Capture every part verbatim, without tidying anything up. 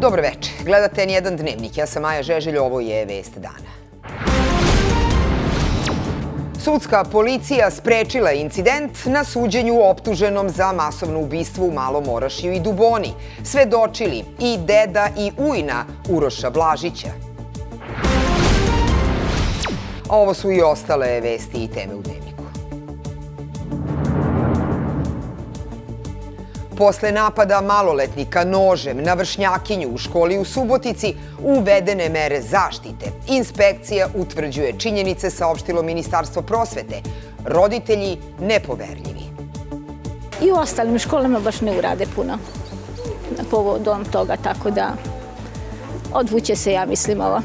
Dobro večer. Gledate N jedan dnevnik. Ja sam Maja Žeželj, ovo je Vest dana. Sudska policija sprečila incident na suđenju optuženom za masovno ubistvo u Malom Orašju i Duboni. Svedočili i deda i ujna Uroša Blažića. Ovo su i ostale vesti i teme u dnevniku. Posle napada maloletnika nožem na vršnjakinju u školi u Subotici uvedene mere zaštite. Inspekcija utvrđuje činjenice, saopštilo Ministarstvo prosvete. Roditelji nepoverljivi. I u ostalim školama baš ne urade puno povodom toga, tako da odvuće se, ja mislim, ovo.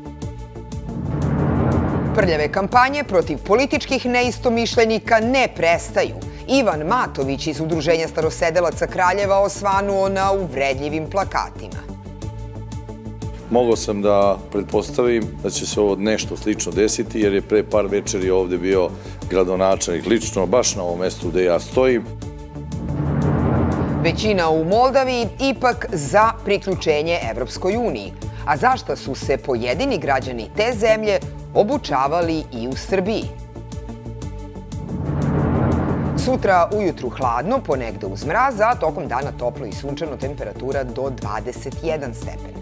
Prljave kampanje protiv političkih neistomišljenika ne prestaju. Ivan Matović iz Udruženja starosedelaca Kraljeva osvanuo na uvredljivim plakatima. Mogao sam da pretpostavim da će se ovo nešto slično desiti, jer je pre par večeri ovde bio gradonačelnik lično, baš na ovom mestu gde ja stojim. Većina u Moldaviji ipak za priključenje Evropskoj uniji. A zašto su se pojedini građani te zemlje obučavali i u Srbiji? Sutra ujutru hladno, ponegde uz mraz, a tokom dana toplo i sunčano, temperatura do dvadeset jedan stepen.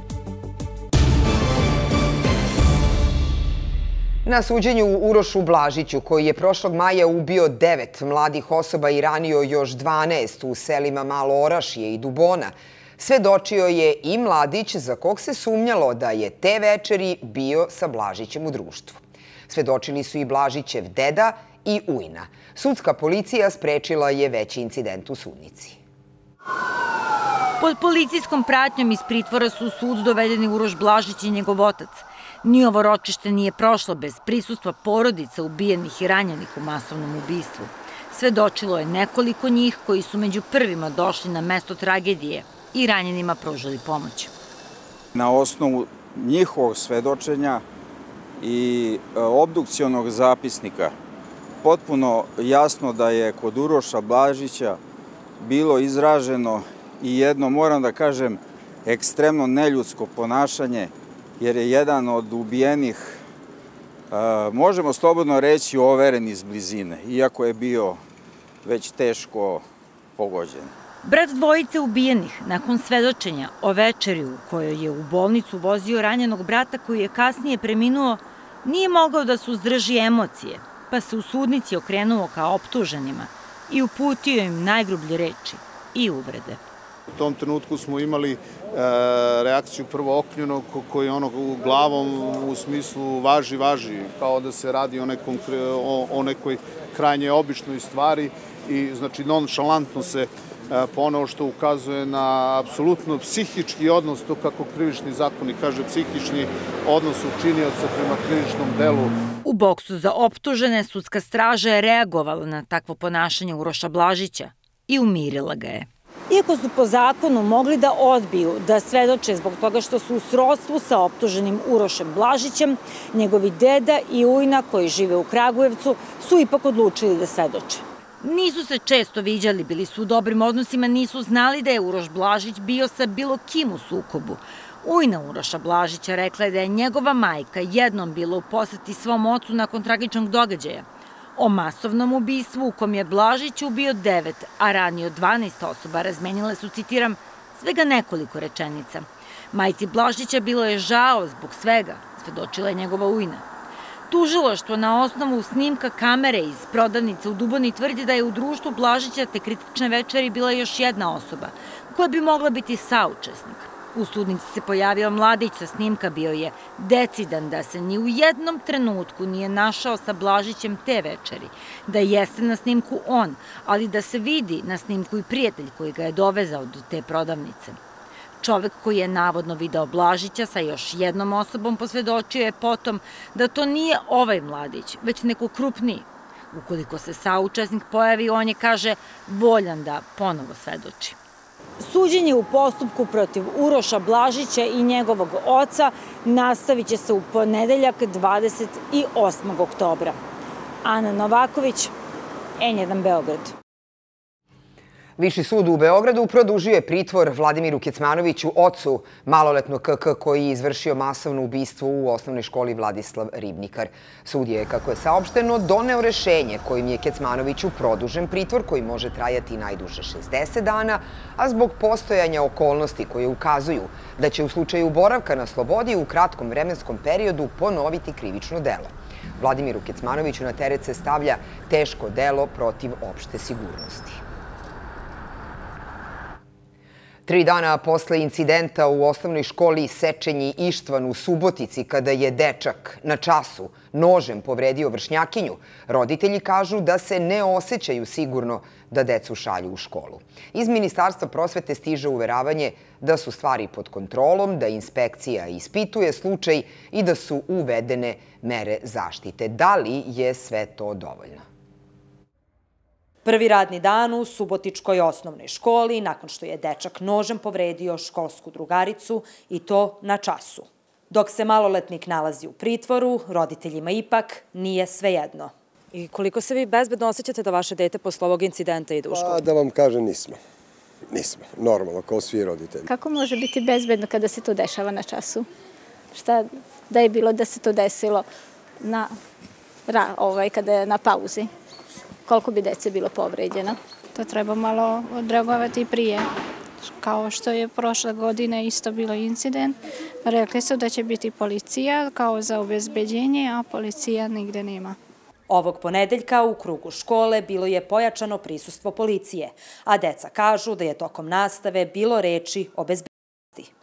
Na suđenju Urošu Blažiću, koji je prošlog maja ubio devet mladih osoba i ranio još dvanaest u selima Malo Orašje i Dubona, svedočio je i mladić za kog se sumnjalo da je te večeri bio sa Blažićem u društvu. Svedočili su i Blažićev deda i ujna. Sudska policija sprečila je veći incident u sudnici. Pod policijskom pratnjom iz pritvora su u sud dovedeni Uroš Blažić i njegov otac. Ni ovo ročište nije prošlo bez prisustva porodica ubijenih i ranjenih u masovnom ubistvu. Svedočilo je nekoliko njih koji su među prvima došli na mesto tragedije i ranjenima pružili pomoć. Na osnovu njihovog svedočenja i obdukcionog zapisnika potpuno jasno da je kod Uroša Blažića bilo izraženo i jedno, moram da kažem, ekstremno neljudsko ponašanje, jer je jedan od ubijenih, možemo slobodno reći, overen iz blizine, iako je bio već teško pogođen. Brat dvojice ubijenih, nakon svedočenja o večeri u kojoj je u bolnicu vozio ranjenog brata koji je kasnije preminuo, nije mogao da suzdrži emocije, pa se u sudnici okrenuo ka optuženima i uputio im najgrublje reči i uvrede. U tom trenutku smo imali reakciju prvo oknjenog koji je ono glavom u smislu važi, važi, kao da se radi o nekoj krajnje običnoj stvari i znači nonšalantno se poneo, što ukazuje na apsolutno psihički odnos, to kako krivični zakonik kaže, psihični odnos učinioca prema krivičnom delu. U boksu za optužene sudska straža je reagovala na takvo ponašanje Uroša Blažića i umirila ga je. Iako su po zakonu mogli da odbiju da svedoče zbog toga što su u srodstvu sa optuženim Urošem Blažićem, njegovi deda i ujna koji žive u Kragujevcu su ipak odlučili da svedoče. Nisu se često viđali, bili su u dobrim odnosima, nisu znali da je Uroš Blažić bio sa bilo kim u sukobu. Ujna Uroša Blažića rekla je da je njegova majka jednom bila u poseti svom ocu nakon tragičnog događaja. O masovnom ubistvu u kom je Blažić ubio devet, a ranio dvanaest osoba, razmenile su, citiram, svega nekoliko rečenica. Majci Blažića bilo je žao zbog svega, svedočila je njegova ujna. Tužilaštvo na osnovu snimka kamere iz prodavnice u Duboni tvrdi da je u društvu Blažića te kritične večeri bila još jedna osoba koja bi mogla biti saučesnik. U sudnici se pojavio mladić sa snimka, bio je decidan da se ni u jednom trenutku nije našao sa Blažićem te večeri, da jeste na snimku on, ali da se vidi na snimku i prijatelj koji ga je dovezao do te prodavnice. Čovek koji je navodno video Blažića sa još jednom osobom posvedočio je potom da to nije ovaj mladić, već neko krupniji. Ukoliko se saučesnik pojavi, on je, kaže, voljan da ponovo svedoči. Suđenje u postupku protiv Uroša Blažića i njegovog oca nastavit će se u ponedeljak dvadeset osmog oktobra. Ana Novaković, N jedan Beograd. Viši sud u Beogradu produžio je pritvor Vladimiru Kecmanoviću, ocu maloletnog K K koji je izvršio masovno ubistvo u osnovnoj školi Vladislav Ribnikar. Sud je, kako je saopšteno, doneo rešenje kojim je Kecmanoviću produžen pritvor koji može trajati najduže šezdeset dana, a zbog postojanja okolnosti koje ukazuju da će u slučaju boravka na slobodi u kratkom vremenskom periodu ponoviti krivično delo. Vladimiru Kecmanoviću na teret se stavlja teško delo protiv opšte sigurnosti. Tri dana posle incidenta u osnovnoj školi Sečenji Ištvan u Subotici, kada je dečak na času nožem povredio vršnjakinju, roditelji kažu da se ne osjećaju sigurno da decu šalju u školu. Iz Ministarstva prosvete stiže uveravanje da su stvari pod kontrolom, da inspekcija ispituje slučaj i da su uvedene mere zaštite. Da li je sve to dovoljno? Prvi radni dan u Subotičkoj osnovnoj školi, nakon što je dečak nožem povredio školsku drugaricu i to na času. Dok se maloletnik nalazi u pritvoru, roditeljima ipak nije svejedno. I koliko se vi bezbedno osjećate da vaše dete posle ovog incidenta ide u školu? Pa da vam kažem, nismo. Nismo. Normalno, kao svi roditelji. Kako može biti bezbedno kada se to dešava na času? Šta da je bilo da se to desilo na, ovaj, kada je na pauzi? Koliko bi dece bilo povređeno? To treba malo odreagovati prije. Kao što je prošle godine isto bilo incident, rekli su da će biti policija kao za obezbeđenje, a policija nigde nema. Ovog ponedeljka u krugu škole bilo je pojačano prisustvo policije, a deca kažu da je tokom nastave bilo reči o bezbednosti.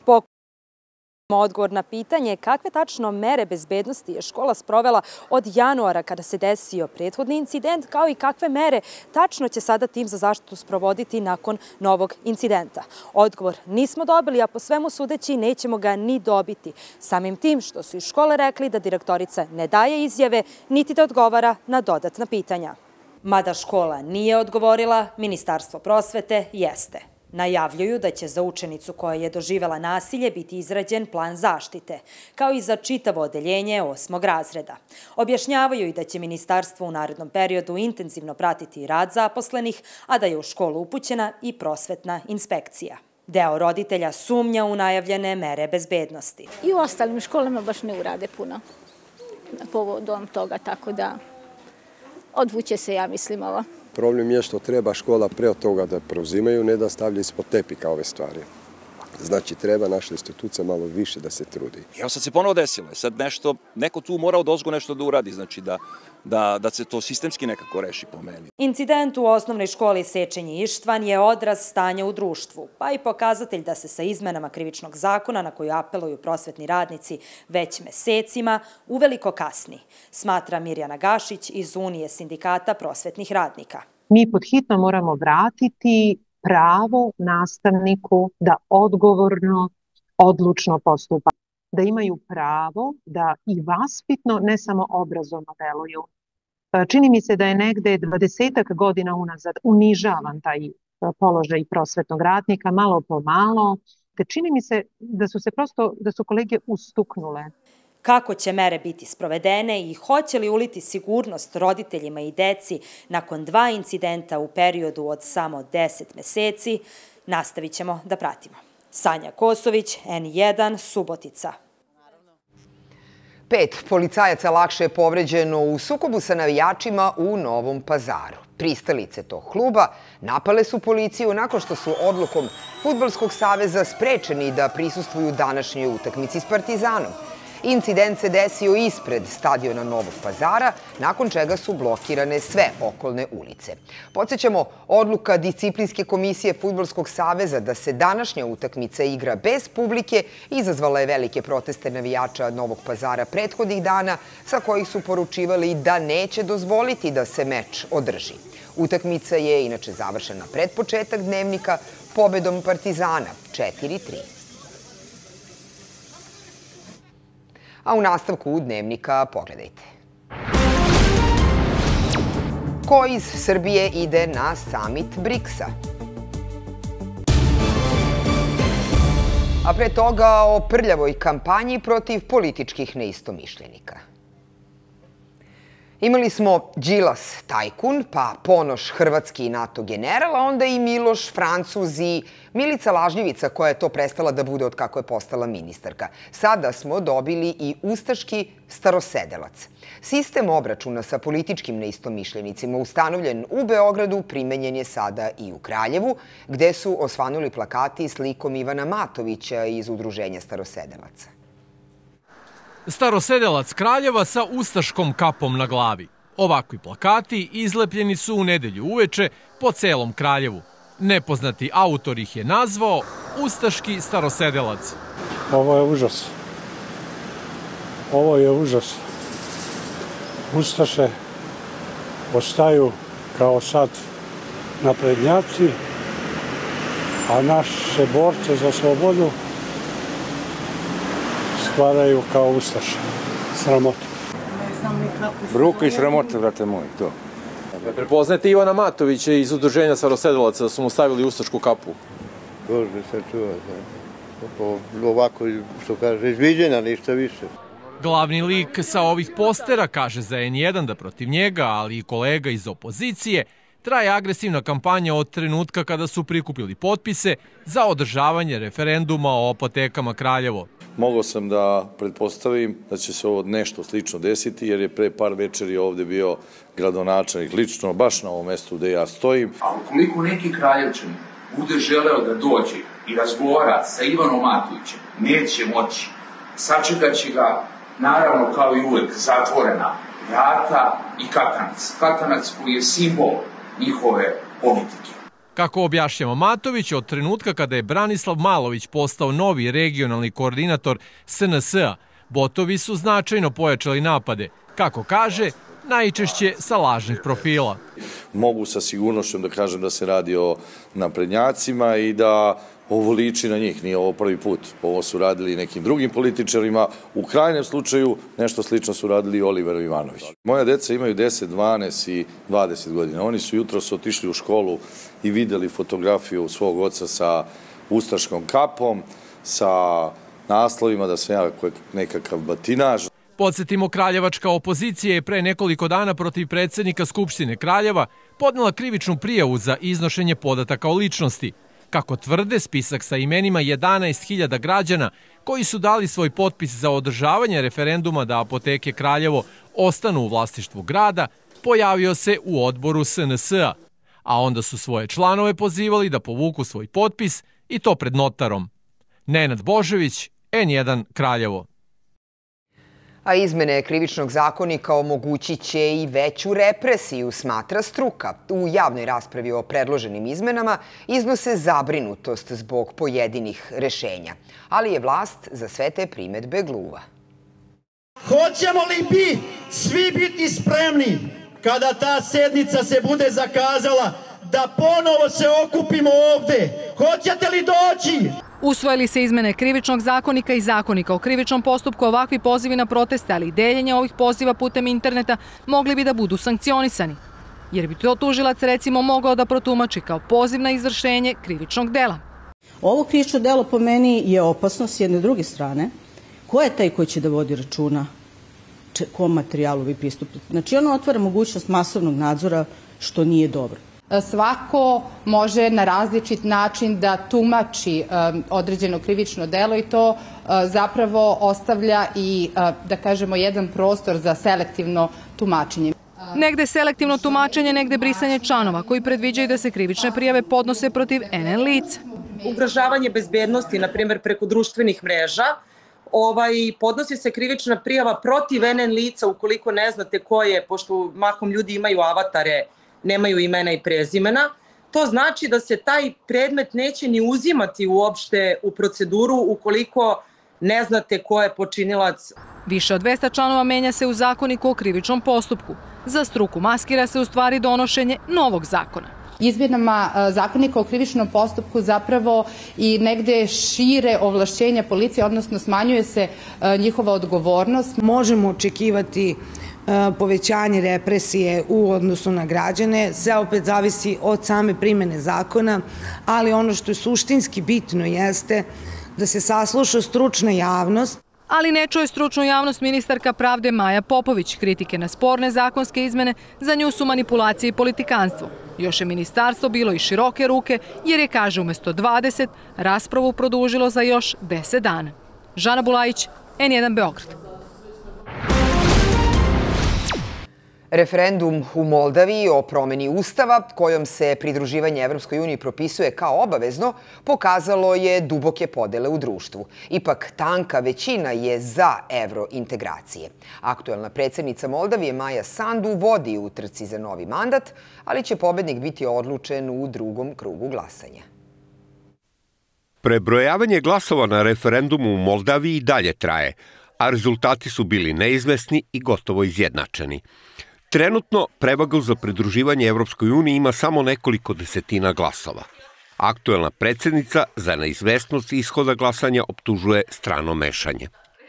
Odgovor na pitanje kakve tačno mere bezbednosti je škola sprovela od januara kada se desio prethodni incident, kao i kakve mere tačno će sada tim za zaštitu sprovoditi nakon novog incidenta. Odgovor nismo dobili, a po svemu sudeći nećemo ga ni dobiti. Samim tim što su iz škole rekli da direktorica ne daje izjave, niti da odgovara na dodatna pitanja. Mada škola nije odgovorila, Ministarstvo prosvete jeste. Najavljuju da će za učenicu koja je doživela nasilje biti izrađen plan zaštite, kao i za čitavo odeljenje osmog razreda. Objašnjavaju i da će ministarstvo u narednom periodu intenzivno pratiti rad zaposlenih, a da je u školu upućena i prosvetna inspekcija. Deo roditelja sumnja u najavljene mere bezbednosti. I u ostalim školama baš ne urade puno povodom toga, tako da odvuće se, ja mislim, ovo. Problem je što treba škola pre od toga da preuzimaju, ne da stavlja ispod tepika ove stvari. Znači, treba naša institucija malo više da se trudi. Evo sad se ponovo desilo. Sad nešto, neko tu mora odozgo nešto da uradi, znači da, da, da se to sistemski nekako reši po meni. Incident u osnovnoj školi Sečenji Ištvan je odraz stanja u društvu, pa i pokazatelj da se sa izmenama krivičnog zakona na koju apeluju prosvetni radnici već mesecima uveliko kasni, smatra Mirjana Gašić iz Unije sindikata prosvetnih radnika. Mi pod hitno moramo vratiti pravo nastavniku da odgovorno, odlučno postupa. Da imaju pravo da i vaspitno, ne samo obrazovno deluju. Čini mi se da je negde dvadesetak godina unazad unižavan taj položaj prosvetnog radnika, malo po malo. Te čini mi se da su se prosto, da su kolege ustuknule. Kako će mere biti sprovedene i hoće li uliti sigurnost roditeljima i deci nakon dva incidenta u periodu od samo deset meseci, nastavit ćemo da pratimo. Sanja Kosović, N jedan, Subotica. Pet policajaca lakše je povređeno u sukobu sa navijačima u Novom Pazaru. Pristalice tog kluba napale su policiju nakon što su odlukom Fudbalskog saveza sprečeni da prisustvuju današnjoj utakmici s Partizanom. Incident se desio ispred stadiona Novog Pazara, nakon čega su blokirane sve okolne ulice. Podsjećamo, odluka disciplinske komisije Fudbalskog saveza da se današnja utakmica igra bez publike izazvala je velike proteste navijača Novog Pazara prethodnih dana, sa kojih su poručivali da neće dozvoliti da se meč održi. Utakmica je inače završena pred početak dnevnika pobedom Partizana četiri tri. A u nastavku dnevnika pogledajte. Ko iz Srbije ide na samit briksa? A pre toga o prljavoj kampanji protiv političkih neistomišljenika. Imali smo Đilas tajkun, pa Ponoš hrvatski i NATO general, a onda i Miloš Francuz i Milica Lažnjevica koja je to prestala da bude od kako je postala ministarka. Sada smo dobili i ustaški starosedelac. Sistem obračuna sa političkim neistomišljenicima ustanovljen u Beogradu primenjen je sada i u Kraljevu, gde su osvanuli plakati s likom Ivana Matovića iz Udruženja starosedelaca. Starosedelac Kraljeva sa ustaškom kapom na glavi. Ovakvi plakati izlepljeni su u nedelju uveče po celom Kraljevu. Nepoznati autor ih je nazvao ustaški starosedelac. Ovo je užas. Ovo je užas. Ustaše ostaju kao sad naprednjaci, a naše borce za slobodu stvaraju kao ustaše. Sramota. Bruka i sramota, brate moji, to. Prepoznajete Ivana Matovića iz Udruženja starosedelaca da su mu stavili ustašku kapu? Bože, se čuva. Ovako, što kaže, izviđena, ništa više. Glavni lik sa ovih postera kaže za en jedan da protiv njega, ali i kolega iz opozicije, traje agresivna kampanja od trenutka kada su prikupili potpise za održavanje referenduma o apotekama Kraljevo. Mogao sam da pretpostavim da će se ovo nešto slično desiti, jer je pre par večeri ovde bio gradonačelnik lično, baš na ovom mestu gde ja stojim. A ukoliko neki Kraljevčanin bude želeo da dođe i razgovara sa Ivanom Matovićem, neće moći. Sačekat će ga, naravno kao i uvek, zatvorena vrata i katanac. Katanac koji je simbol njihove politike. Kako objašnjava Matović, od trenutka kada je Branislav Malović postao novi regionalni koordinator S N S-a, botovi su značajno pojačali napade. Kako kaže, najčešće sa lažnih profila. Mogu sa sigurnošću da kažem da se radi o naprednjacima i da ovo liči na njih, nije ovo prvi put. Ovo su radili i nekim drugim političarima. U krajnjem slučaju nešto slično su radili i Oliver Ivanović. Moja deca imaju deset, dvanaest i dvadeset godina. Oni su jutros otišli u školu i videli fotografiju svog oca sa ustaškom kapom, sa naslovima da sam ja nekakav batinaž. Podsjetimo, kraljevačka opozicija je pre nekoliko dana protiv predsjednika Skupštine Kraljeva podnela krivičnu prijavu za iznošenje podataka o ličnosti. Kako tvrde, spisak sa imenima jedanaest hiljada građana koji su dali svoj potpis za održavanje referenduma da apoteke Kraljevo ostanu u vlasništvu grada, pojavio se u odboru S N S-a, a onda su svoje članove pozivali da povuku svoj potpis i to pred notarom. Nenad Božević, en jedan Kraljevo. A izmene krivičnog zakonika omogućit će i veću represiju, smatra struka. U javnoj raspravi o predloženim izmenama iznose zabrinutost zbog pojedinih rešenja. Ali je vlast za sve te primedbe gluva. Hoćemo li bi svi biti spremni kada ta sednica se bude zakazala da ponovo se okupimo ovde? Hoćete li doći? Usvojili se izmene krivičnog zakonika i zakonika o krivičnom postupku, ovakvi pozivi na proteste, ali i deljenje ovih poziva putem interneta mogli bi da budu sankcionisani. Jer bi to tužilac recimo mogao da protumači kao poziv na izvršenje krivičnog dela. Ovo krivično delo po meni je opasno s jedne druge strane. Ko je taj koji će da vodi računa kom materijalu vi pristupite? Znači ono otvara mogućnost masovnog nadzora što nije dobro. Svako može na različit način da tumači određeno krivično delo i to zapravo ostavlja i, da kažemo, jedan prostor za selektivno tumačenje. Negde selektivno tumačenje, negde brisanje članova koji predviđaju da se krivične prijave podnose protiv en en lica. Ugrožavanje bezbednosti, na primjer preko društvenih mreža, ovaj, podnosi se krivična prijava protiv en en lica ukoliko ne znate ko je, pošto mahom ljudi imaju avatare, nemaju imena i prezimena. To znači da se taj predmet neće ni uzimati uopšte u proceduru ukoliko ne znate ko je počinilac. Više od dvesta članova menja se u zakoniku o krivičnom postupku. Za struku maskira se u stvari donošenje novog zakona. Izmjenama zakonika o krivičnom postupku zapravo i negde šire ovlašćenja policije, odnosno smanjuje se njihova odgovornost. Možemo očekivati povećanje represije u odnosu na građane, sve opet zavisi od same primene zakona, ali ono što je suštinski bitno jeste da se sasluša stručna javnost. Ali ne čuje stručnu javnost ministarka pravde Maja Popović. Kritike na sporne zakonske izmene za nju su manipulacije i politikanstvo. Još je ministarstvo bilo i široke ruke jer je, kaže, umjesto dvadeset raspravu produžilo za još deset dana. Žana Bulajić, N jedan Beograd. Referendum u Moldaviji o promeni ustava, kojom se pridruživanje Evropskoj uniji propisuje kao obavezno, pokazalo je duboke podele u društvu. Ipak tanka većina je za evrointegracije. Aktuelna predsjednica Moldavije Maja Sandu vodi u trci za novi mandat, ali će pobednik biti odlučen u drugom krugu glasanja. Prebrojavanje glasova na referendumu u Moldaviji dalje traje, a rezultati su bili neizvesni i gotovo izjednačeni. Trenutno prevagu za pridruživanje Evropskoj uniji ima samo nekoliko desetina glasova. Aktuelna predsjednica za neizvesnost ishoda glasanja optužuje strano mešanje.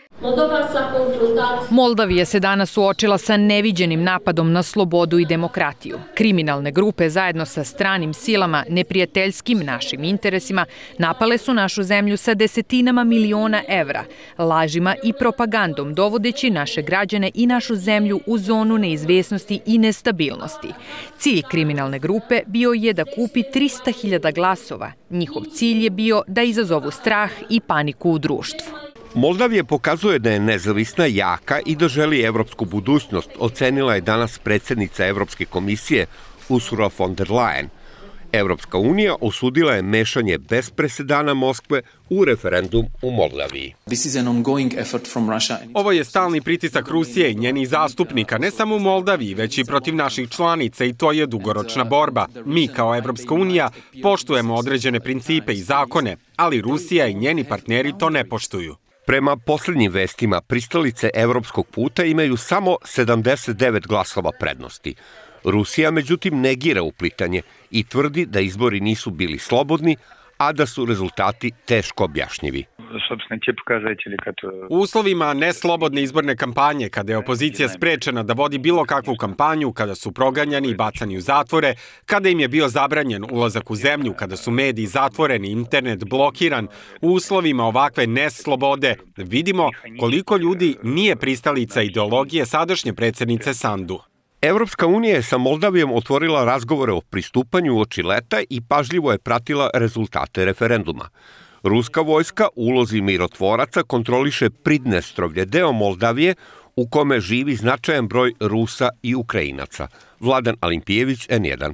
Moldavija se danas suočila sa neviđenim napadom na slobodu i demokratiju. Kriminalne grupe zajedno sa stranim silama, neprijateljskim našim interesima, napale su našu zemlju sa desetinama miliona evra, lažima i propagandom, dovodeći naše građane i našu zemlju u zonu neizvesnosti i nestabilnosti. Cilj kriminalne grupe bio je da kupi trista hiljada glasova. Njihov cilj je bio da izazovu strah i paniku u društvu. Moldavija pokazuje da je nezavisna, jaka i da želi evropsku budućnost, ocenila je danas predsjednica Evropske komisije Ursula von der Leyen. Evropska unija osudila je mešanje bez presedana Moskve u referendum u Moldaviji. Ovo je stalni pritisak Rusije i njenih zastupnika, ne samo u Moldaviji, već i protiv naših članica i to je dugoročna borba. Mi kao Evropska unija poštujemo određene principe i zakone, ali Rusija i njeni partneri to ne poštuju. Prema posljednjim vestima, pristalice evropskog puta imaju samo sedamdeset devet glasova prednosti. Rusija, međutim, negira uplitanje i tvrdi da izbori nisu bili slobodni, a da su rezultati teško objašnjivi. U uslovima neslobodne izborne kampanje, kada je opozicija sprečena da vodi bilo kakvu kampanju, kada su proganjani i bacani u zatvore, kada im je bio zabranjen ulazak u zemlju, kada su mediji zatvoreni, internet blokiran, u uslovima ovakve neslobode vidimo koliko ljudi nije pristalica ideologije sadašnje predsjednice Sandu. Evropska unija je sa Moldavijom otvorila razgovore o pristupanju uoči leta i pažljivo je pratila rezultate referenduma. Ruska vojska u ulozi mirotvoraca kontroliše Pridnestrovlje, deo Moldavije u kome živi značajan broj Rusa i Ukrajinaca. Vladan Alimpijević, N jedan.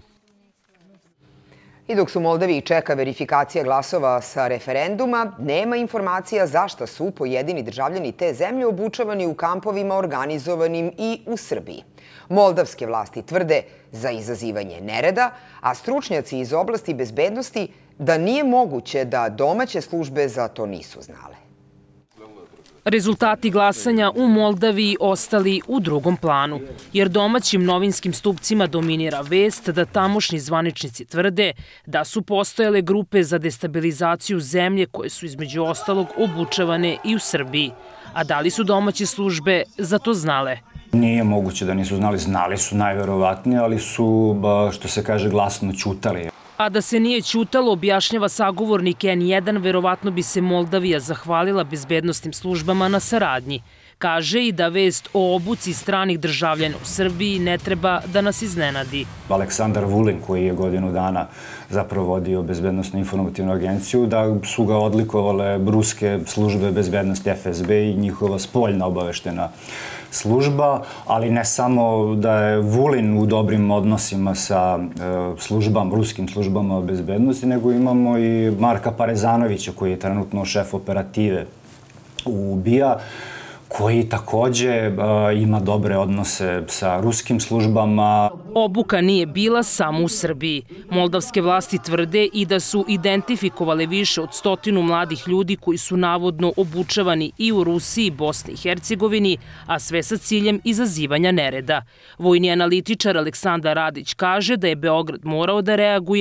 I dok su Moldaviji čeka verifikacija glasova sa referenduma, nema informacija zašto su pojedini državljani te zemlje obučavani u kampovima organizovanim i u Srbiji. Moldavske vlasti tvrde za izazivanje nereda, a stručnjaci iz oblasti bezbednosti da nije moguće da domaće službe za to nisu znale. Rezultati glasanja u Moldaviji ostali u drugom planu, jer domaćim novinskim stupcima dominira vest da tamošnji zvaničnici tvrde da su postojale grupe za destabilizaciju zemlje koje su između ostalog obučavane i u Srbiji. A da li su domaće službe za to znale? Nije moguće da nisu znali, znali su najverovatnije, ali su, što se kaže, glasno ćutali. A da se nije ćutalo, objašnjava sagovornik N jedan, verovatno bi se Moldavija zahvalila bezbednostnim službama na saradnji. Kaže i da vest o obuci stranih državljana u Srbiji ne treba da nas iznenadi. Aleksandar Vulin, koji je godinu dana zapravo vodio bezbednostnu informativnu agenciju, da su ga odlikovale ruske službe bezbednosti F S B i njihova spoljna obaveštena služba, ali ne samo da je Vulin u dobrim odnosima sa službama, ruskim službama bezbednosti, nego imamo i Marka Parezanovića, koji je trenutno šef operative u B I A, koji takođe ima dobre odnose sa ruskim službama. Obuka nije bila samo u Srbiji. Moldavske vlasti tvrde i da su identifikovale više od stotinu mladih ljudi koji su navodno obučavani i u Rusiji, Bosni i Hercegovini, a sve sa ciljem izazivanja nereda. Vojni analitičar Aleksandar Radić kaže da je Beograd morao da reaguje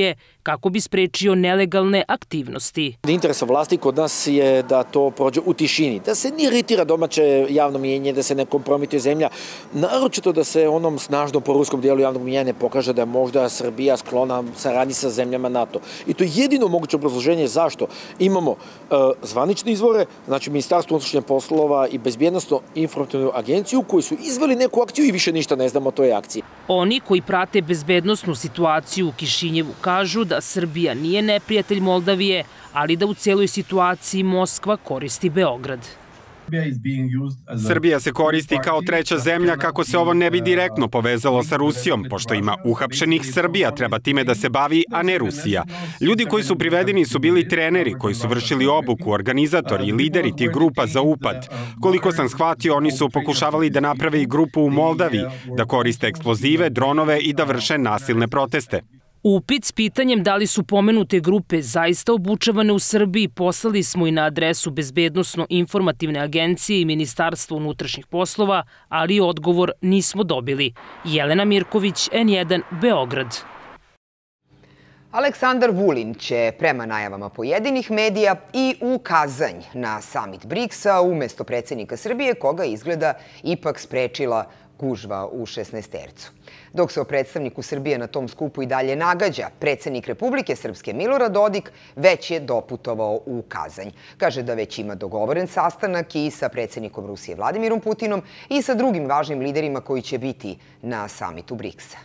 kako bi sprečio nelegalne aktivnosti. Interesa vlasti kod nas je da to prođe u tišini, da se ne iritira domaće javno mijenje, da se ne kompromituje zemlja, naročito da se onom snažnom poruskom dijelu javnog mijenja ne pokaže da je možda Srbija sklona saradnji sa zemljama NATO. I to je jedino moguće obrazloženje zašto imamo uh, zvanične izvore, znači Ministarstvo unutrašnjih poslova i Bezbjednosno informativnu agenciju koji su izveli neku akciju i više ništa ne znamo o toj akciji. Oni koji prate bezbednosnu situaciju u Kišinjevu kažu da Srbija nije neprijatelj Moldavije, ali da u cijeloj situaciji Moskva koristi Beograd. Srbija se koristi kao treća zemlja kako se ovo ne bi direktno povezalo sa Rusijom, pošto ima uhapšenih. Srbija treba time da se bavi, a ne Rusija. Ljudi koji su privedeni su bili treneri koji su vršili obuku, organizatori i lideri tih grupa za upad. Koliko sam shvatio, oni su pokušavali da naprave i grupu u Moldaviji, da koriste eksplozive, dronove i da vrše nasilne proteste. Upit s pitanjem da li su pomenute grupe zaista obučavane u Srbiji poslali smo i na adresu Bezbednosno-informativne agencije i Ministarstva unutrašnjih poslova, ali odgovor nismo dobili. Jelena Mirković, N jedan, Beograd. Aleksandar Vulin će prema najavama pojedinih medija i u Kazanj na samit briksa umesto predsjednika Srbije, koga izgleda ipak sprečila gužva u šesnaestercu. Dok se o predstavniku Srbije na tom skupu i dalje nagađa, predsjednik Republike Srpske Milorad Dodik već je doputovao u Kazanj. Kaže da već ima dogovoren sastanak i sa predsjednikom Rusije Vladimirom Putinom i sa drugim važnim liderima koji će biti na samitu briksa.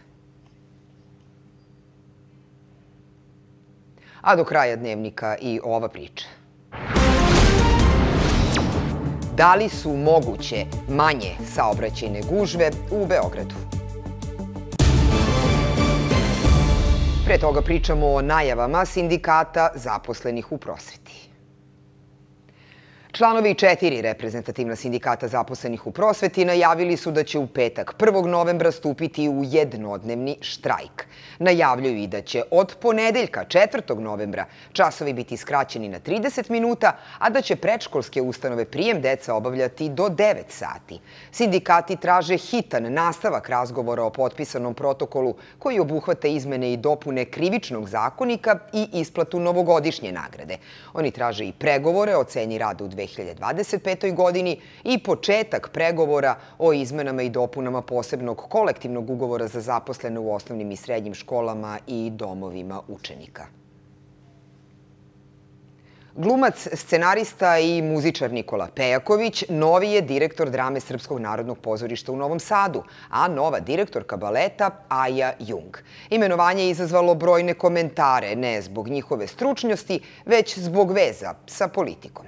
A do kraja dnevnika i ova priča. Da li su moguće manje saobraćajne gužve u Beogradu? Pre toga pričamo o najavama sindikata zaposlenih u prosveti. Članovi četiri reprezentativna sindikata zaposlenih u prosveti najavili su da će u petak prvog novembra stupiti u jednodnevni štrajk. Najavljuju i da će od ponedeljka četvrtog novembra časovi biti skraćeni na trideset minuta, a da će predškolske ustanove prijem deca obavljati do devet sati. Sindikati traže hitan nastavak razgovora o potpisanom protokolu koji obuhvata izmene i dopune Krivičnog zakonika i isplatu novogodišnje nagrade. Oni traže i pregovore o ceni rada u dve hiljade dvadeset petoj godini i početak pregovora o izmenama i dopunama posebnog kolektivnog ugovora za zaposlene u osnovnim i srednjim školama i domovima učenika. Glumac, scenarista i muzičar Nikola Pejaković novi je direktor drame Srpskog narodnog pozorišta u Novom Sadu, a nova direktorka baleta Aja Jung. Imenovanje je izazvalo brojne komentare, ne zbog njihove stručnosti, već zbog veza sa politikom.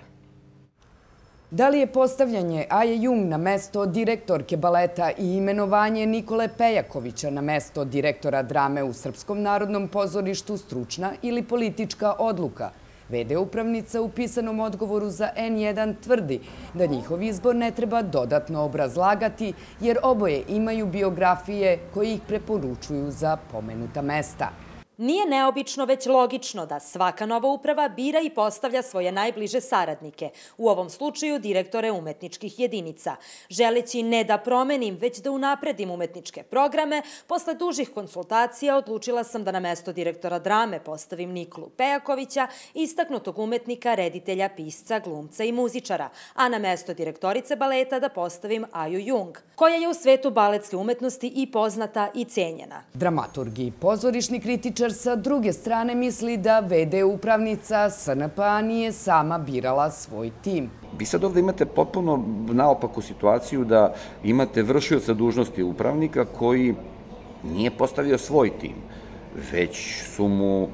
Da li je postavljanje Aje Jung na mesto direktorke baleta i imenovanje Nikole Pejakovića na mesto direktora drame u Srpskom narodnom pozorištu stručna ili politička odluka? V D upravnica u pisanom odgovoru za N jedan tvrdi da njihov izbor ne treba dodatno obrazlagati jer oboje imaju biografije koje ih preporučuju za pomenuta mesta. Nije neobično, već logično da svaka nova uprava bira i postavlja svoje najbliže saradnike, u ovom slučaju direktore umetničkih jedinica. Želeći ne da promenim, već da unapredim umetničke programe, posle dužih konsultacija odlučila sam da na mesto direktora drame postavim Nikolu Pejakovića, istaknutog umetnika, reditelja, pisca, glumca i muzičara, a na mesto direktorice baleta da postavim Aju Jung, koja je u svetu baletske umetnosti i poznata i cenjena. Dramaturg i pozorišni kritičar sa druge strane misli da V D upravnica S N P A nije sama birala svoj tim. Vi sad ovde imate potpuno naopaku situaciju da imate vršioca dužnosti upravnika koji nije postavio svoj tim, već su mu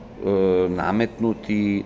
nametnuti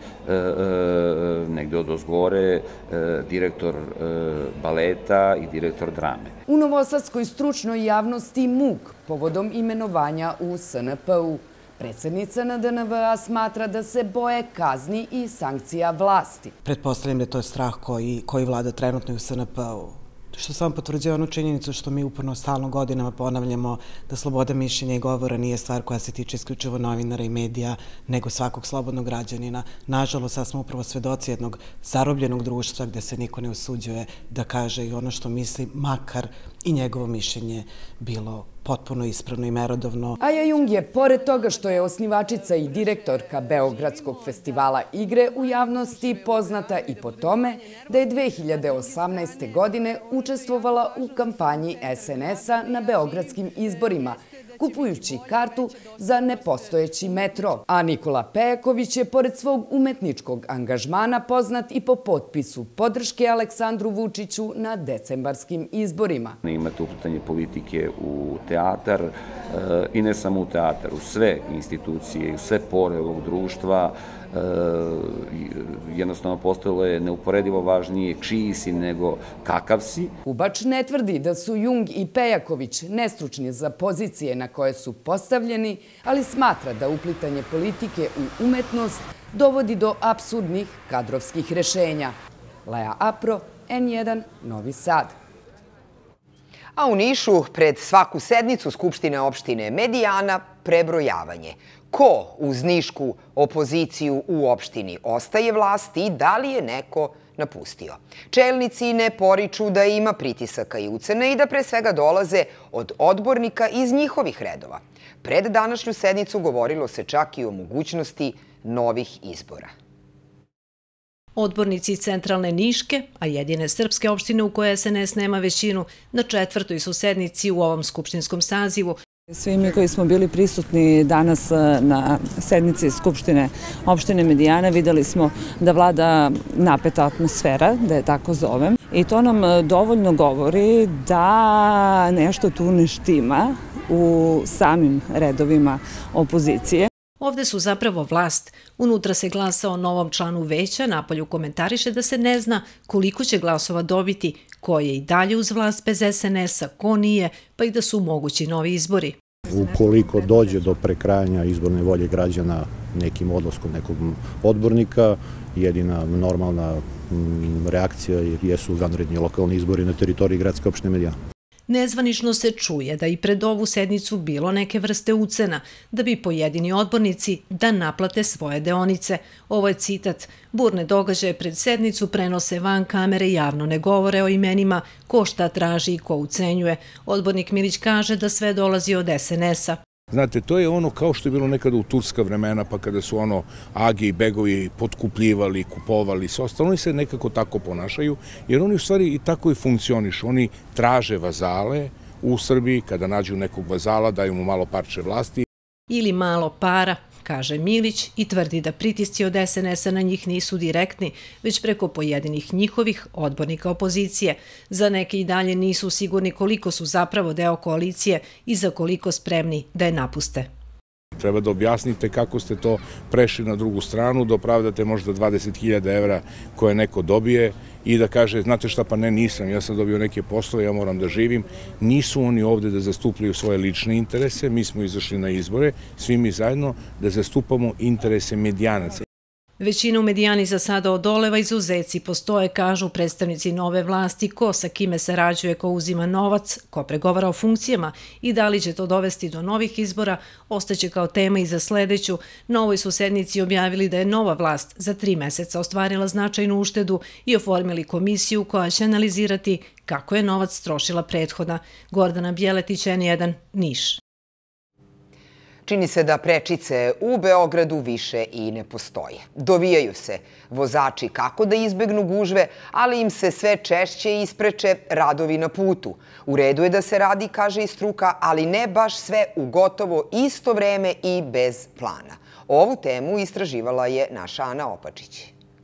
negde od ozgore direktor baleta i direktor drame. U novosadskoj stručnoj javnosti muk povodom imenovanja u S N P U. Predsednica N D N V A smatra da se boje kazni i sankcija vlasti. Pretpostavljam da je to strah koji, koji vlada trenutno u S N P U. Što samo potvrđuje onu činjenicu što mi uporno stalno godinama ponavljamo da sloboda mišljenja i govora nije stvar koja se tiče isključivo novinara i medija, nego svakog slobodnog građanina. Nažalost, sad smo upravo svedoci jednog zarobljenog društva gde se niko ne usuđuje da kaže i ono što misli, makar i njegovo mišljenje bilo potpuno ispravno i merodavno. Aja Jung je, pored toga što je osnivačica i direktorka Beogradskog festivala igre, u javnosti poznata i po tome da je dve hiljade osamnaeste. godine učestvovala u kampanji es en es-a na beogradskim izborima, kupujući kartu za nepostojeći metro. A Nikola Pejaković je, pored svog umetničkog angažmana, poznat i po potpisu podrške Aleksandru Vučiću na decembarskim izborima. Imate uplitanje politike u teatar i ne samo u teatar, u sve institucije i u sve pore ovog društva. Jednostavno postalo je neuporedivo važnije čiji si nego kakav si. Kubač ne tvrdi da su Jung i Pejaković nestručni za pozicije na koje su postavljeni, ali smatra da uplitanje politike u umetnost dovodi do apsurdnih kadrovskih rešenja. Lea Apro, en jedan, Novi Sad. A u Nišu pred svaku sednicu Skupštine opštine Medijana prebrojavanje. Ko uz nišku opoziciju u opštini ostaje vlast i da li je neko napustio? Čelnici ne poriču da ima pritisaka i ucene i da pre svega dolaze od odbornika iz njihovih redova. Pred današnju sednicu govorilo se čak i o mogućnosti novih izbora. Odbornici centralne Niške, a jedine srpske opštine u kojoj es en es nema većinu, na četvrtoj su sednici u ovom skupštinskom sazivu. Svi mi koji smo bili prisutni danas na sednici Skupštine opštine Medijana videli smo da vlada napeta atmosfera, da je tako zovem. I to nam dovoljno govori da nešto tu ne štima u samim redovima opozicije. Ovde su zapravo vlast. Unutra se glasa o novom članu veća, napolju komentariše da se ne zna koliko će glasova dobiti, ko je i dalje uz vlast bez es en es-a, ko nije, pa i da su mogući novi izbori. Ukoliko dođe do prekrajanja izborne volje građana nekim odlaskom nekog odbornika, jedina normalna reakcija jesu vanredni lokalni izbori na teritoriji gradske opštine Medijana. Nezvanično se čuje da i pred ovu sednicu bilo neke vrste ucena, da bi pojedini odbornici da naplate svoje deonice. Ovo je citat. Burne događaje pred sednicu prenose van kamere, javno ne govore o imenima, ko šta traži i ko ucenjuje. Odbornik Milić kaže da sve dolazi od es en es-a. Znate, to je ono kao što je bilo nekada u turska vremena, pa kada su ono agi i begovi potkupljivali, kupovali, sve ostalo, oni se nekako tako ponašaju, jer oni u stvari i tako i funkcionišu. Oni traže vazale u Srbiji, kada nađu nekog vazala, daju mu malo parče vlasti. Ili malo para, kaže Milić i tvrdi da pritisci od es en es-a na njih nisu direktni, već preko pojedinih njihovih odbornika opozicije. Za neke i dalje nisu sigurni koliko su zapravo deo koalicije i za koliko spremni da je napuste. Treba da objasnite kako ste to prešli na drugu stranu, da opravdate možda dvadeset hiljada evra koje neko dobije i da kaže, znate šta, pa ne, nisam, ja sam dobio neke poslove, ja moram da živim. Nisu oni ovde da zastupljaju svoje lične interese, mi smo izašli na izbore, svi mi zajedno, da zastupamo interese Medijanaca. Većina u Medijani za sada odoleva, izuzeci postoje, kažu predstavnici nove vlasti, ko sa kime sarađuje, ko uzima novac, ko pregovara o funkcijama i da li će to dovesti do novih izbora, ostaće kao tema i za sledeću. Na ovoj su sednici objavili da je nova vlast za tri meseca ostvarila značajnu uštedu i oformili komisiju koja će analizirati kako je novac trošila prethodna. Gordana Bjeletić, en jedan, Niš. Čini se da prečice u Beogradu više i ne postoje. Dovijaju se vozači kako da izbegnu gužve, ali im se sve češće ispreče radovi na putu. U redu je da se radi, kaže i struka, ali ne baš sve u gotovo isto vreme i bez plana. Ovu temu istraživala je naša Ana Opačić.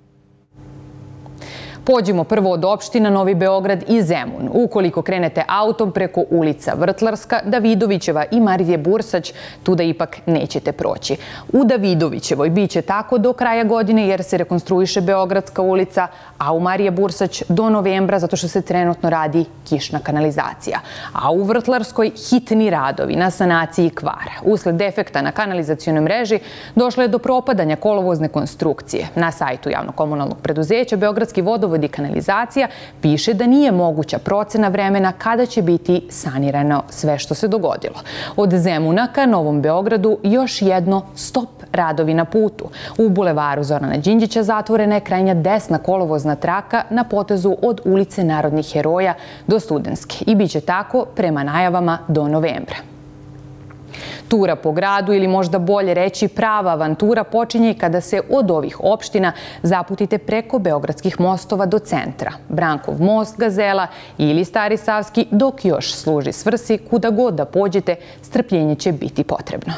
Pođimo prvo od opština Novi Beograd i Zemun. Ukoliko krenete autom preko ulica Vrtlarska, Davidovićeva i Marije Bursać, tu da ipak nećete proći. U Davidovićevoj biće tako do kraja godine jer se rekonstruiše Beogradska ulica, a u Marije Bursać do novembra zato što se trenutno radi kišna kanalizacija. A u Vrtlarskoj hitni radovi na sanaciji kvara. Usled defekta na kanalizacionoj mreži došlo je do propadanja kolovozne konstrukcije. Na sajtu javno-komunalnog preduzeća Beogradski vodovod vodovod i kanalizacija, piše da nije moguća procena vremena kada će biti sanirano sve što se dogodilo. Od Zemuna ka Novom Beogradu još jedno stop radovi na putu. U bulevaru Zorana Đinđića zatvorena je krajnja desna kolovozna traka na potezu od ulice Narodnih heroja do Studenske i bit će tako prema najavama do novembra. Tura po gradu, ili možda bolje reći prava avantura, počinje kada se od ovih opština zaputite preko beogradskih mostova do centra. Brankov most, Gazela ili Stari Savski, dok još služi svrsi, kuda god da pođete, strpljenje će biti potrebno.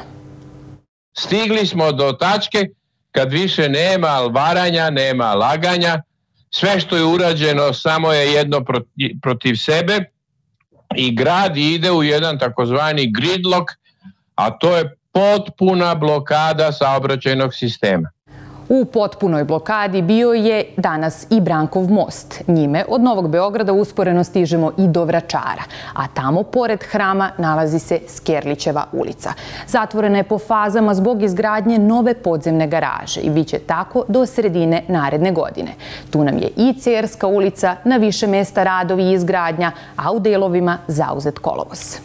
Stigli smo do tačke kad više nema varanja, nema laganja. Sve što je urađeno samo je jedno protiv sebe i grad ide u jedan takozvani gridlock, a to je potpuna blokada saobraćajnog sistema. U potpunoj blokadi bio je danas i Brankov most. Njime od Novog Beograda usporeno stižemo i do Vračara, a tamo pored hrama nalazi se Skerlićeva ulica. Zatvorena je po fazama zbog izgradnje nove podzemne garaže i bit će tako do sredine naredne godine. Tu nam je i Cerska ulica, na više mesta radovi i izgradnja, a u delovima zauzet kolovoz.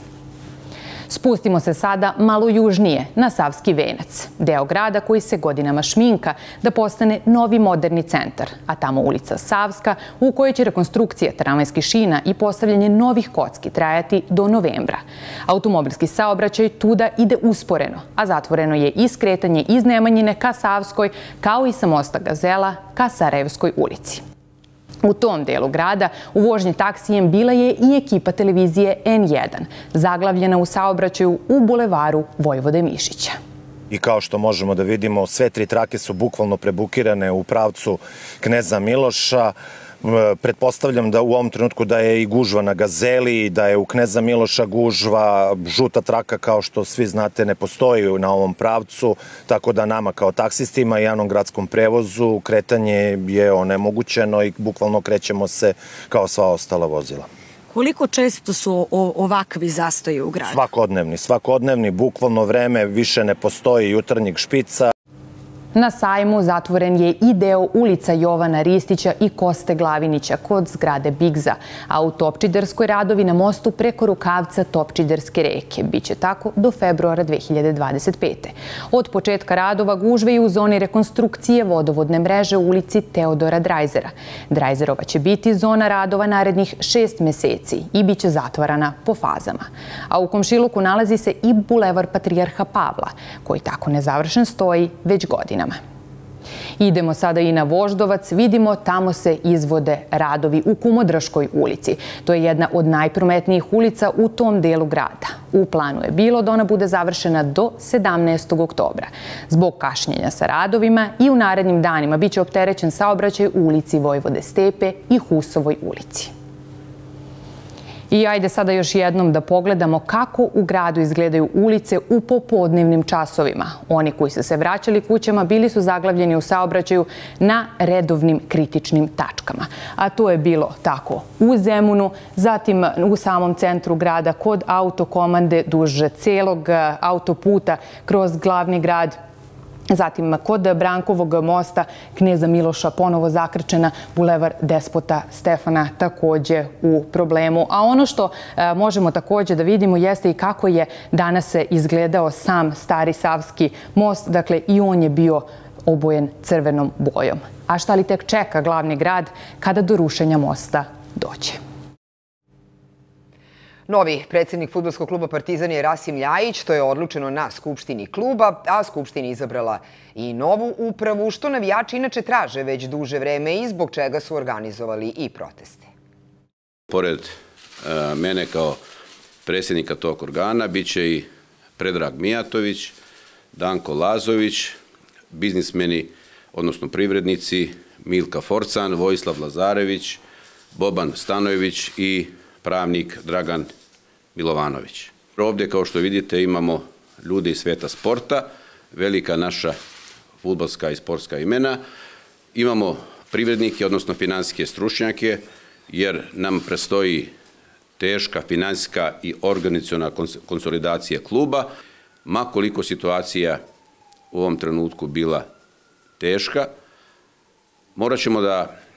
Spustimo se sada malo južnije, na Savski venac, deo grada koji se godinama šminka da postane novi moderni centar, a tamo ulica Savska u kojoj će rekonstrukcija tramvajskih šina i postavljanje novih kocki trajati do novembra. Automobilski saobraćaj tuda ide usporeno, a zatvoreno je i skretanje iz Nemanjine ka Savskoj, kao i sa mosta Gazela ka Sarajevskoj ulici. U tom delu grada u vožnji taksijem bila je i ekipa televizije N jedan, zaglavljena u saobraćaju u bulevaru Vojvode Mišića. I kao što možemo da vidimo, sve tri trake su bukvalno prebukirane u pravcu Kneza Miloša. Pretpostavljam da u ovom trenutku da je i gužva na Gazeli, da je u Kneza Miloša gužva, žuta traka kao što svi znate ne postoji na ovom pravcu, tako da nama kao taksistima i javnom gradskom prevozu kretanje je onemogućeno i bukvalno krećemo se kao sva ostala vozila. Koliko često su ovakvi zastoji u gradu? Svakodnevni, svakodnevni, bukvalno vreme više ne postoji jutarnjeg špica. Na sajmu zatvoren je i deo ulica Jovana Ristića i Koste Glavinića kod zgrade Bigza, a u Topčiderskoj radovi na mostu preko rukavca Topčiderske reke. Biće tako do februara dve hiljade dvadeset pete. Od početka radova gužve i u zoni rekonstrukcije vodovodne mreže u ulici Teodora Drajzera. Drajzerova će biti zona radova narednih šest meseci i bit će zatvarana po fazama. A u komšiluku nalazi se i bulevar Patrijarha Pavla, koji tako nezavršen stoji već godina. Idemo sada i na Voždovac, vidimo tamo se izvode radovi u Kumodraškoj ulici. To je jedna od najprometnijih ulica u tom delu grada. U planu je bilo da ona bude završena do sedamnaestog oktobra. Zbog kašnjenja sa radovima i u narednim danima biće opterećen saobraćaj u ulici Vojvode Stepe i Husovoj ulici. I ajde sada još jednom da pogledamo kako u gradu izgledaju ulice u popodnevnim časovima. Oni koji su se vraćali kućama bili su zaglavljeni u saobraćaju na redovnim kritičnim tačkama. A to je bilo tako u Zemunu, zatim u samom centru grada kod autokomande duž celog autoputa kroz glavni grad. Zatim kod Brankovog mosta Kneza Miloša ponovo zakrčena, bulevar Despota Stefana takođe u problemu. A ono što možemo takođe da vidimo jeste i kako je danas izgledao sam Stari Savski most. Dakle, i on je bio obojen crvenom bojom. A šta li tek čeka glavni grad kada do rušenja mosta dođe? Novi predsjednik fudbalskog kluba Partizan je Rasim Ljajić, to je odlučeno na Skupštini kluba, a Skupština izabrala i novu upravu, što navijači inače traže već duže vreme i zbog čega su organizovali i proteste. Pored mene kao predsjednika tog organa bit će i Predrag Mijatović, Danko Lazović, biznismeni, odnosno privrednici Milka Forcan, Vojislav Lazarević, Boban Stanojević i pravnik Dragan Milovanović. Ovdje, kao što vidite, imamo ljude iz sveta sporta, velika naša fudbalska i sportska imena. Imamo privrednike, odnosno finansijske stručnjake, jer nam prestoji teška finansijska i organizaciona konsolidacija kluba. Ma koliko situacija u ovom trenutku bila teška, morat ćemo da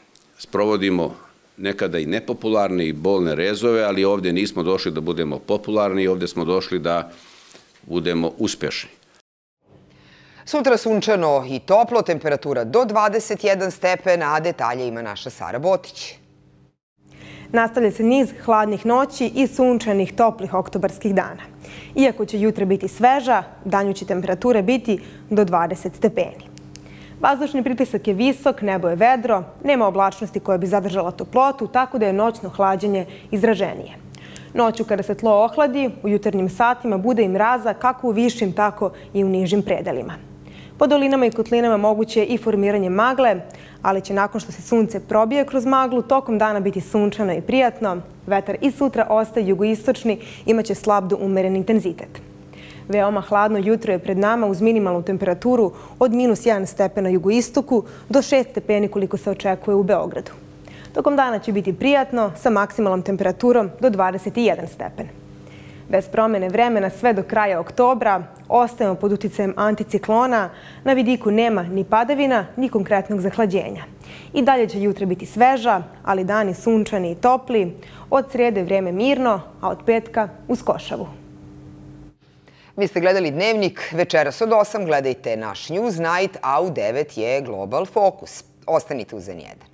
sprovodimo nekada i nepopularne i bolne rezove, ali ovdje nismo došli da budemo popularni, ovdje smo došli da budemo uspješni. Sutra sunčano i toplo, temperatura do dvadeset jedan stepena, a detalje ima naša Sara Botić. Nastavlja se niz hladnih noći i sunčanih toplih oktobarskih dana. Iako će jutra biti sveža, danju će temperature biti do dvadeset stepeni. Vazdušni pritisak je visok, nebo je vedro, nema oblačnosti koja bi zadržala toplotu, tako da je noćno hlađenje izraženije. Noću kada se tlo ohladi, u jutarnjim satima bude i mraza kako u višim, tako i u nižim predelima. Po dolinama i kotlinama moguće je i formiranje magle, ali će nakon što se sunce probije kroz maglu, tokom dana biti sunčano i prijatno. Vetar i sutra ostaje jugoistočni, imaće slab do umeren intenzitet. Veoma hladno jutro je pred nama uz minimalnu temperaturu od minus jedan stepen na jugoistoku do šest stepeni koliko se očekuje u Beogradu. Tokom dana će biti prijatno sa maksimalnom temperaturom do dvadeset jedan stepen. Bez promene vremena sve do kraja oktobra ostajemo pod uticajem anticiklona. Na vidiku nema ni padavina, ni konkretnog zahlađenja. I dalje će jutra biti sveža, ali dani sunčani i topli. Od srede vreme mirno, a od petka uz košavu. Vi ste gledali Dnevnik. Večeras od osam gledajte naš Newsnight, a u devet je Global Focus. Ostanite uz N jedan.